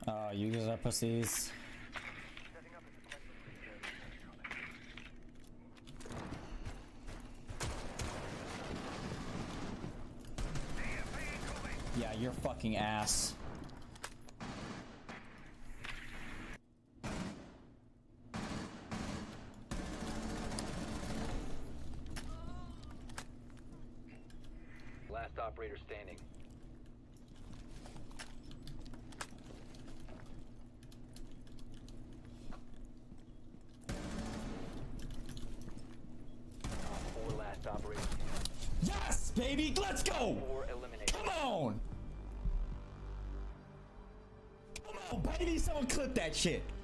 Oh, you guys are pussies. Yeah, you're fucking ass. Last operator standing. Four last operators. Yes, baby, let's go. Four eliminated. Come on. Come on, baby, someone clip that shit.